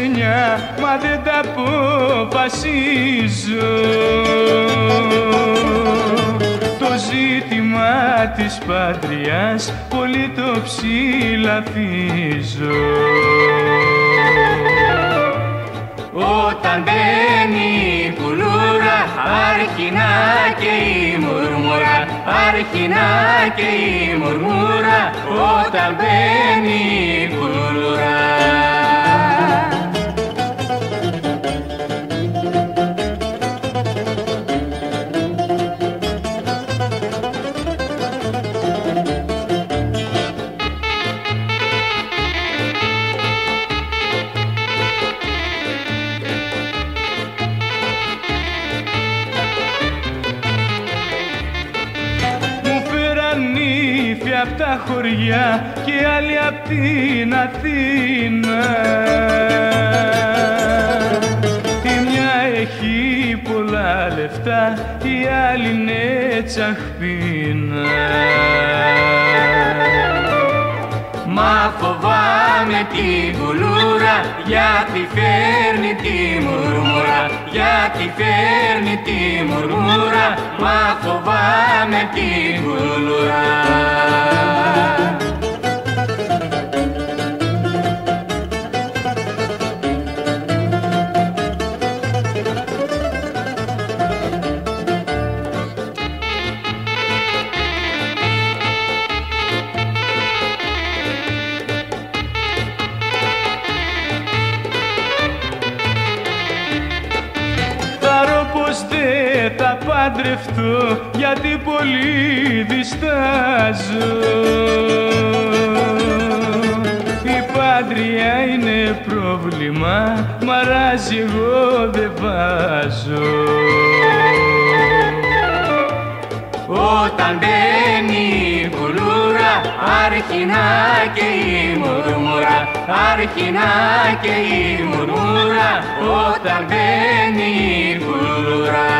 σενιά, μα δεν τα αποφασίζω. Το ζήτημα της πατριάς πολύ το ψηλαφίζω. Όταν μπαίνει η κουλούρα, αρχινά και η μουρμούρα, αρχινά και η μουρμούρα, όταν μπαίνει η κουλούρα. Απ' τα χωριά και άλλοι απ' την Αθήνα. Η μια έχει πολλά λεφτά, η άλλη είναι τσαχπίνα. Μα φοβάμαι την κουλούρα, γιατί φέρνει τη μουρμούρα, γιατί φέρνει τη μουρμούρα, μα φοβάμαι την κουλούρα. Δεν θα παντρευτώ γιατί πολύ διστάζω. Η πάντρια είναι πρόβλημα, μαράζει εγώ δεν βάζω. Όταν μπαίνει η κουλούρα, αρχινά και η μουρμούρα, αρχινά και η μουρμούρα, όταν μπαίνει η κουλούρα.